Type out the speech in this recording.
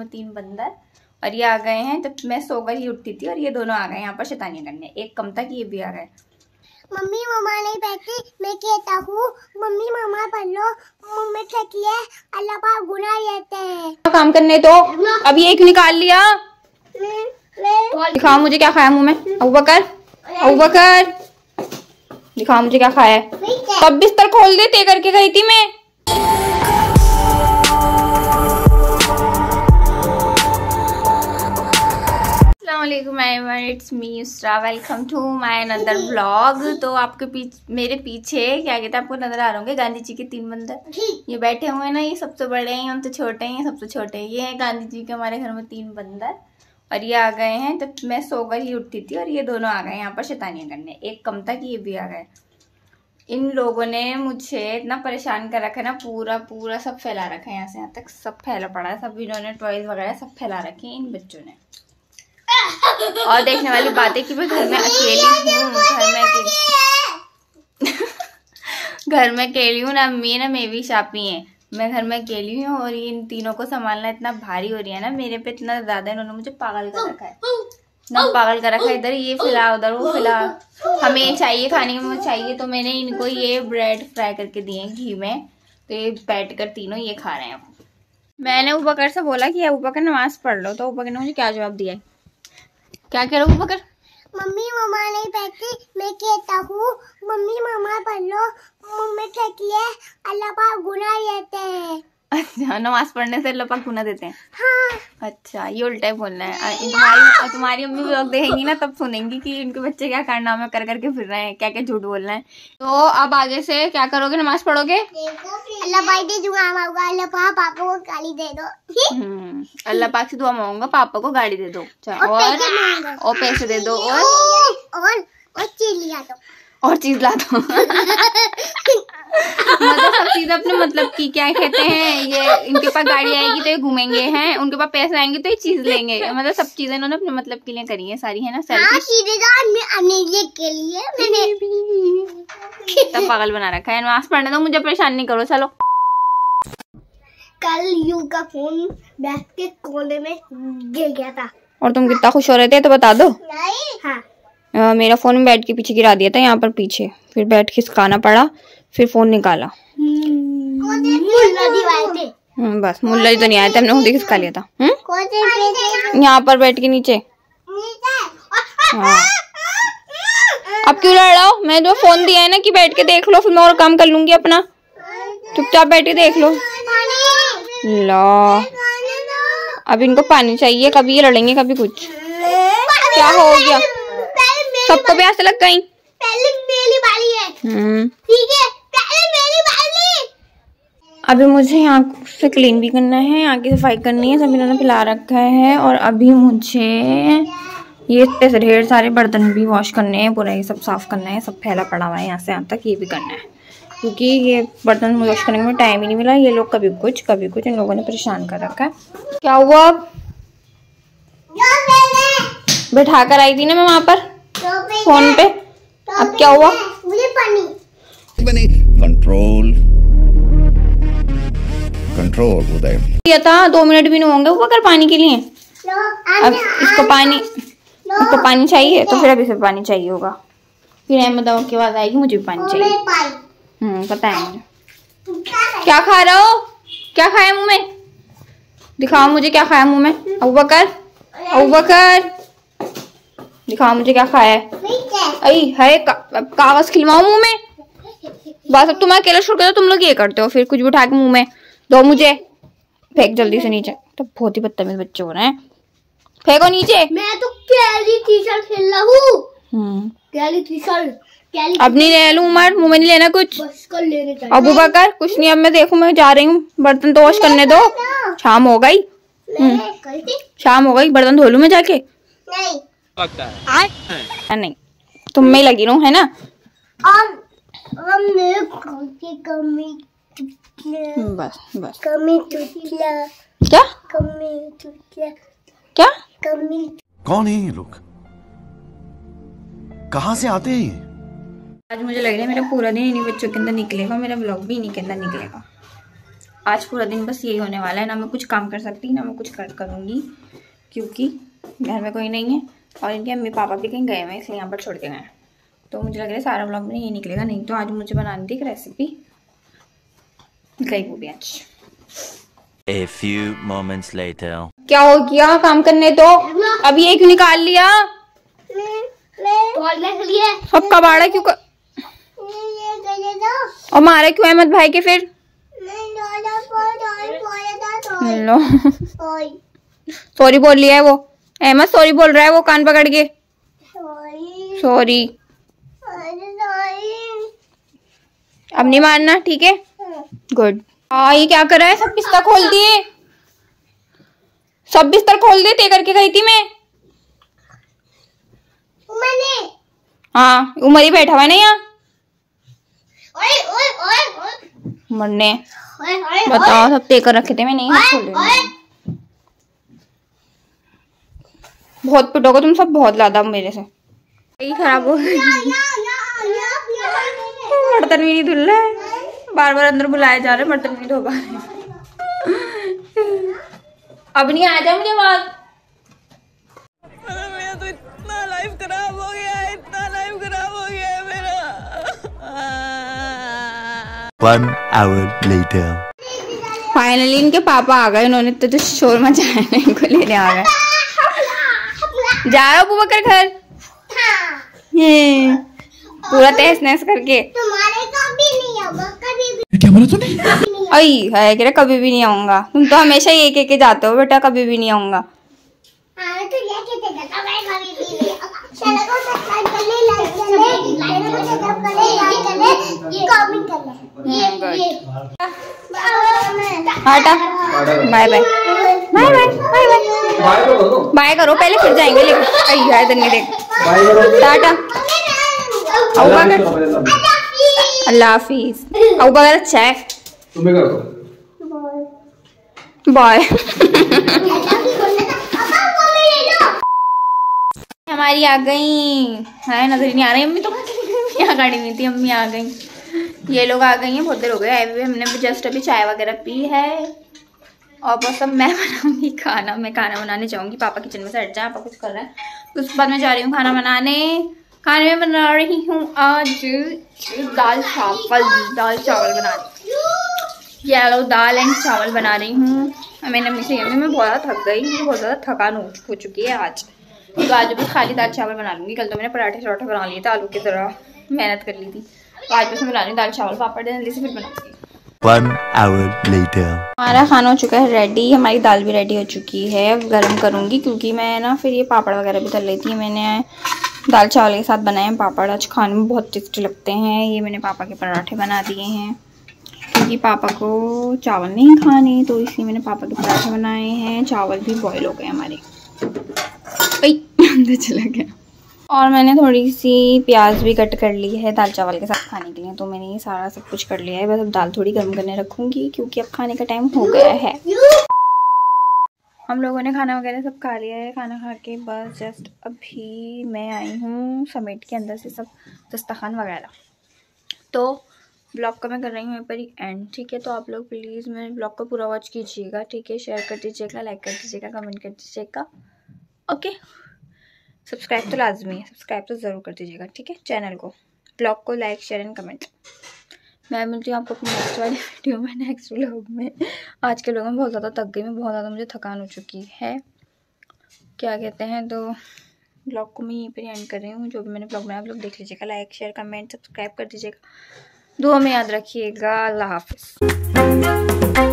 में 3 बंदर और ये आ गए हैं। तो मैं सोकर ही उठती थी और ये दोनों आ गए यहाँ पर शैतानियां करने। एक कम था कि ये भी आ गए। मम्मी मम्मा नहीं बैठी, मैं कहता हूँ मम्मी मम्मा पढ़ लो, मम्मी थकी है, अल्लाह पाक गुनाह लेते हैं। काम करने तो अभी एक निकाल लिया। दिखाओ मुझे क्या खाया मुंह में। अबू बकर, अबू बकर दिखाओ मुझे क्या खाया है। कब बिस्तर खोल देते करके गई थी मैं। It's me Yusra, welcome to my another vlog. तो आपके मेरे पीछे क्या कहते हैं, आपको नजर आ रहे होंगे गांधी जी के 3 बंदर। ये बैठे हुए हैं ना, ये सबसे बड़े हैं, हम तो छोटे हैं, सबसे छोटे हैं। ये है गांधी जी के हमारे घर में 3 बंदर और ये आ गए हैं। तो मैं सोकर ही उठती थी और ये दोनों आ गए यहाँ पर शैतानियां करने। एक कम था कि ये भी आ गए। इन लोगों ने मुझे इतना परेशान कर रखा है ना, पूरा पूरा सब फैला रखा है, यहाँ से यहाँ तक सब फैला पड़ा है। सब इन्होंने टॉयज वगैरह सब फैला रखे हैं इन बच्चों ने। और देखने वाली बात है कि मैं घर में अकेली हूँ, घर में अकेली हूँ ना, अम्मी ना मेरी शापी है। मैं घर में अकेली हूँ और इन तीनों को संभालना इतना भारी हो रही है ना मेरे पे, इतना ज्यादा इन्होंने मुझे पागल कर रखा है ना, पागल कर रखा है। इधर ये फिला, उधर वो फिला, हमें चाहिए खाने में चाहिए। तो मैंने इनको ये ब्रेड फ्राई करके दिए घी में, तो ये बैठ कर तीनों ये खा रहे हैं। मैंने अबू बकर से बोला कि अबू बकर नमाज पढ़ लो, तो अबू बकर ने मुझे क्या जवाब दिया है, क्या कह रहे हो अबू बकर? मम्मी मम्मा नहीं बैठी, मैं कहता हूँ मम्मी मम्मा पढ़ लो, मम्मी थकी है, अल्लाह पाक गुनाह लेते हैं। अच्छा, नमाज पढ़ने से अल्लाह पाक गुनाह देते हैं। हाँ। अच्छा, ये उल्टा ही बोलना है। तुम्हारी अम्मी व्लॉग देखेंगी ना, तब सुनेंगी कि इनके बच्चे क्या कारनामे कर करके फिर रहे हैं, क्या क्या झूठ बोल रहे हैं। तो अब आगे से क्या करोगे, नमाज पढ़ोगे? अल्लाह पाक से दुआ मांगूंगा, अल्लाह पाक पापा को गाली दे दो। अल्लाह पाक से दुआ मांगूंगा, पापा को गाड़ी दे दो। और पैसे दे दो और चीज लिया दो, और चीज ला दो। मतलब सब चीज अपने मतलब की, क्या कहते हैं, ये इनके पास गाड़ी आएगी तो ये घूमेंगे हैं, उनके पास पैसे आएंगे तो ये चीज लेंगे। मतलब सब चीजें इन्होंने अपने मतलब के लिए करी है सारी, है ना? के लिए मैंने तब पागल बना रखा है। नमाज पढ़ने दो, मुझे परेशान नहीं करो, चलो। कल यू का फोन बैठ के कोने में गिर गया था और तुम कितना खुश हो रहे थे, तो बता दो। हाँ। मेरा फोन बेड के पीछे गिरा दिया था, यहाँ पर पीछे, फिर बैठ के सिखाना पड़ा, फिर फोन निकाला। बस मुल्ला जी तो नहीं आए थे, हमने खुद ही खिसका लिया था। यहाँ पर बैठ के नीचे। हाँ। अब क्यों लड़ रहा हो? मैं तो फोन दिया है ना कि बैठ के देख लो, फिर मैं और काम कर लूंगी अपना। चुपचाप बैठ के देख लो। ला, अब इनको पानी चाहिए, कभी ये लड़ेंगे कभी कुछ। क्या हो गया? सबको प्यास लग गई। पहले मेरी बारी है। ठीक है, पहले मेरी बारी। अभी मुझे यहाँ से क्लीन भी करना है, यहाँ की सफाई करनी है, सब इन्होंने फैला रखा है। और अभी मुझे ये ढेर सारे बर्तन भी वॉश करने हैं, पूरा ये सब साफ करना है, सब फैला पड़ा हुआ है यहाँ से यहाँ तक, ये भी करना है, क्योंकि ये बर्तन वॉश करने में टाइम ही नहीं मिला। ये लोग कभी कुछ इन लोगों ने परेशान कर रखा है। क्या हुआ? अब बैठा कर आई थी ना मैं वहाँ पर फोन पे, अब क्या हुआ? मुझे पानी कंट्रोल उदय दिया था, 2 मिनट भी नहीं होंगे वो कर पानी के लिए। अब इसको पानी चाहिए, तो फिर अभी से पानी चाहिए होगा। फिर अहमद की आवाज आएगी, मुझे भी पानी चाहिए। पता है मुझे। क्या खा रहे हो? क्या खाया मुंह में? दिखाओ मुझे क्या खाया मुंह में। अबू बकर, अबू बकर दिखाओ मुझे क्या खाया है। कागज खिलवाओ मुंह में। बस अब तुम अकेला छोड़ कर तुम लोग ये करते हो, फिर कुछ भी उठा के मुंह में दो मुझे। फेंक जल्दी से नीचे। तो बहुत ही बदतमीज बच्चे हो रहे हैं, फेंको नीचे। मैं तो कैली टी-शर्ट खेल रहा हूँ। कैली टी-शर्ट अब नहीं ले लूं उमर, मुंह में नहीं लेना कुछ। बस कर लेने चाहिए। अबू बकर कुछ नहीं, अब मैं देखूं, मैं जा रही हूँ, बर्तन तो वॉश करने दो। शाम हो गई, शाम हो गई, बर्तन धो लूं मैं जाके। नहीं नहीं, तुम में ही लगी रहूं, है ना? बस बस। क्या क्या? कौन है ये लोग, कहाँ से आते हैं? आज मुझे लग रहा है मेरा पूरा दिन इन्हीं बच्चों के अंदर निकलेगा, मेरा ब्लॉग भी इन्हीं के अंदर निकलेगा। आज पूरा दिन बस यही होने वाला है, ना मैं कुछ काम कर सकती ना मैं कुछ करूँगी, क्योंकि घर में कोई नहीं है और इनके अम्मी पापा भी कहीं गए हुए हैं, इसलिए यहाँ पर छोड़ के गए हैं। तो मुझे लग रहा है सारा व्लॉग में यही निकलेगा, नहीं तो आज मुझे बनानी थी एक रेसिपी, गई वो भी आज। A few moments later. क्या हो गया, काम करने तो अभी एक निकाल लिया, सब कबाड़ा क्यों और मारा क्यों अहमद भाई के फिर? लो सॉरी बोल लिया है वो, अहमद सॉरी बोल रहा है वो कान पकड़ के, सॉरी अब नहीं मारना, ठीक है गुड। ये क्या कर रहा है, सब बिस्तर खोल दिए, सब बिस्तर खोल दिए, तय करके गई थी मैं। हाँ उमर ही बैठा हुआ है ना यहाँ, मरने बताओ, सब तय कर रखे थे मैंने, बहुत पिटोगे तुम सब, बहुत ज्यादा मेरे से, यही खराब हो गई। बर्तन भी नहीं धुल रहा है, बार बार अंदर बुलाए जा रहे, बर्तन भी धो पा रहे। अब नहीं आ जा मुझे बात, मेरा तो इतना लाइफ खराब हो गया है, इतना लाइफ खराब हो गया है मेरा। 1 hour later. फाइनली इनके पापा आ गए, इन्होंने तो शोर मचाया है, इनको लेने आ गए। जा रहा हूँ बकर घर, पूरा तहस नहस करके। तुम्हारे कभी नहीं होगा, कभी क्या बोला तूने? आई है कि कभी भी नहीं आऊंगा, तुम तो हमेशा ये के जाते हो बेटा, कभी भी नहीं आऊंगा। तो लेके ते जाता, मैं कभी भी नहीं आऊंगा। चलो तो सब्सक्राइब कर ले, लाइक कर ले, चैनल को सब्सक्राइब कर ले, लाइक कर ले, ये कमेंट कर ले, ये tata bye bye bye bye bye bye bye करो पहले, फिर जाएंगे लेकिन आई है इधर नहीं देख, टाटा अल्लाह हाफिज। अब अगर अच्छा है तुम्हें कर दो बाय। हमारी आ गई है, नजर ही नहीं आ रही अम्मी, तो यहाँ गाड़ी में थी, अम्मी आ गई, ये लोग आ गई हैं, बहुत देर हो गए आए हुए, हमने भी जस्ट अभी चाय वगैरह पी है और बस अब मैं बनाऊंगी खाना, मैं खाना बनाने जाऊंगी, पापा किचन में से हट जाए, पापा कुछ कर रहे हैं, उसके बाद मैं जा रही हूँ खाना बनाने। खाने में बना रही हूँ आज दाल चावल बना रही हूँ, येलो दाल एंड चावल बना रही हूँ। मैंने अम्मी से मैं बहुत ज़्यादा थक गई, मुझे बहुत ज़्यादा थकान हो चुकी है आज, तो आज भी खाली दाल चावल बना लूँगी। कल तो मैंने पराठे बना लिए थे, आलू की तरह मेहनत कर ली थी, तो आज बस मैं बना रही हूँ दाल चावल, पापड़ जल्दी से फिर बनाऊंगी। 1 hour later. हमारा खाना हो चुका है रेडी, हमारी दाल भी रेडी हो चुकी है, अब गर्म करूँगी, क्योंकि मैं ना फिर ये पापड़ वगैरह भी तल लेती है। मैंने दाल चावल के साथ बनाए हैं पापड़, आज खाने में बहुत टेस्टी लगते हैं। ये मैंने पापा के पराठे बना दिए हैं, क्योंकि पापा को चावल नहीं खाने, तो इसलिए मैंने पापा के पराठे बनाए हैं। चावल भी बॉयल हो गए हमारे, अंदर चला गया। और मैंने थोड़ी सी प्याज भी कट कर ली है दाल चावल के साथ खाने के लिए, तो मैंने ये सारा सब कुछ कर लिया है। बस अब दाल थोड़ी गर्म करने रखूँगी, क्योंकि अब खाने का टाइम हो गया है। हम लोगों ने खाना वगैरह सब खा लिया है, खाना खा के बस जस्ट अभी मैं आई हूँ समेट के अंदर से सब दस्तरखान वगैरह। तो ब्लॉग का मैं कर रही हूँ यहाँ पर ही एंड, ठीक है। तो आप लोग प्लीज़ मेरे ब्लॉग को पूरा वॉच कीजिएगा, ठीक है। शेयर कर दीजिएगा, लाइक कर दीजिएगा, कमेंट कर दीजिएगा, ओके। सब्सक्राइब तो लाजमी है, सब्सक्राइब तो ज़रूर कर दीजिएगा, ठीक है। चैनल को, ब्लॉग को लाइक शेयर एंड कमेंट। मैं मिलती हूँ आपको अपनी नेक्स्ट वाली वीडियो में, नेक्स्ट व्लॉग में। आज के व्लॉग में बहुत ज़्यादा थक गई मैं, बहुत ज़्यादा मुझे थकान हो चुकी है, क्या कहते हैं। तो व्लॉग को मैं यहीं पर एंड कर रही हूँ। जो भी मैंने व्लॉग बनाया आप लोग देख लीजिएगा, लाइक शेयर कमेंट सब्सक्राइब कर दीजिएगा, दुआ में याद रखिएगा। अल्लाह हाफिज़।